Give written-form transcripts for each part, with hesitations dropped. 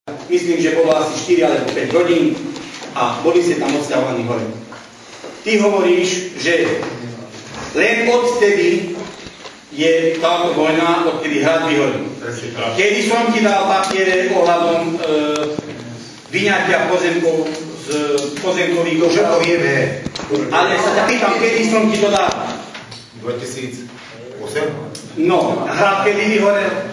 Myslím, že bolo asi 4 alebo 5 rodín a boli ste tam odsťahovaní hore. Ty hovoríš, že len odtedy je táto vojna, odkedy hrad vyhoril. Kedy som ti dal papiere ohľadom vyňatia pozemkov z pozemkových došov? Ale sa ťa pýtam, kedy som ti to dal? 2008? No, hrad kedy vyhorel?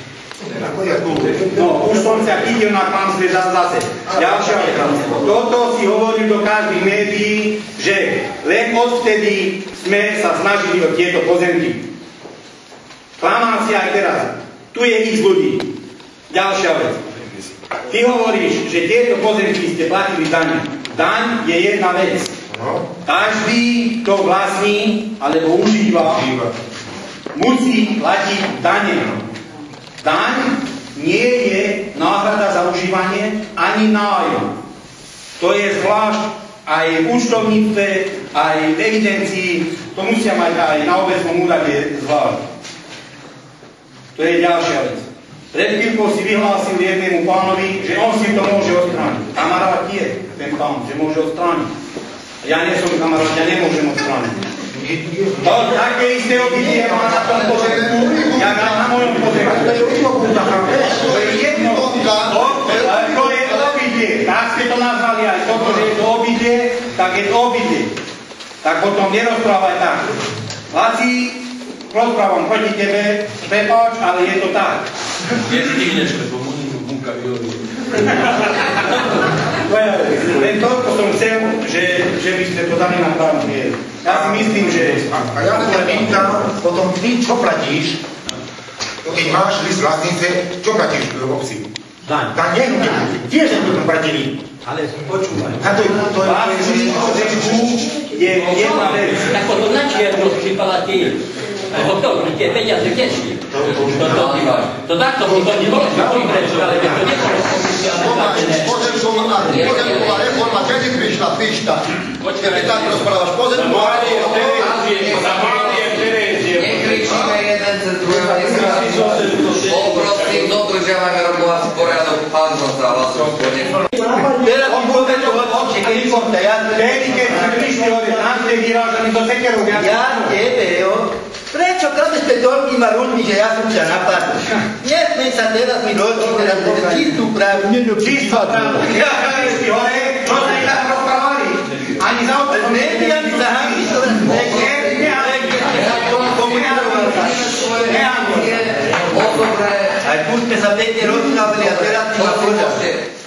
No, už som sa chytil na klamstve zase. Ďalšia vec. Toto si hovoril do každých médií, že len odvtedy sme sa snažili o tieto pozemky. Klamám si aj teraz. Tu je x ľudí. Ďalšia vec. Ty hovoríš, že tieto pozemky ste platili daň. Daň je jedna vec. Každý, kto vlastní alebo užíva, musí platiť dane. Daň nie je náhrada za užívanie ani nájom. To je zvlášť aj v účtovníctve, aj v evidencii, to musia mať aj na obecnom úrade zvlášť. To je ďalšia vec. Pred chvíľkou si vyhlásil jednému pánovi, že on si to môže odstrániť. Kamarát je ten pán, že môže odstrániť. Ja nie som kamarát, ja nemôžem odstrániť. To také isté obytie má na tom pozemku, jak na mojom pozemku. To je jedno. To je obytie. Tak ste to nazvali aj toto, že je to obytie, tak je to obytie. Tak potom nerozprávaj tak. Laci, rozprávam proti tebe, prepáč, ale je to tak. Nestihneš, lebo môžem bunka vyhodí. Len toľko som chcel, že by ste to dali na právnu mieru. Ja si myslím, že... A ja sa pýtam, potom ty čo platíš? Keď máš list vlastnice, čo platíš v obci? Daň. Daň nie, tiež sme to platili. Ale počúvaj. A to je... Je jedna vec. Tak potom na čierno připadá ty. Doktor, tie peniaze kde šli? To takto to nebolo, že konkrétne, ale to nebolo pozemková reforma, kedy prišla píšta? Keď tak rozprávaš, pozemková reforma... Nekričíme jeden cez druhého, poprosím, dodržiavajme rokovací poriadok, pán sa hlasom podne. Teraz mi povedať, kedy keď sa prišli od nás, ste vyrážali do sekerov. Ja tebe, jo? Prečo kradete toľkýma ľuďmi, že ja som ťa napadol? Nesmej sa teraz mi ročiť, teraz bude čistú pravdu. Čistú pravdu. Ja si hore, čo sa ich tak rozprávali? Ani za opäť. Médiami sa hamí, to raz aj tu sme sa pekne rozprávali a teraz si ma poďa.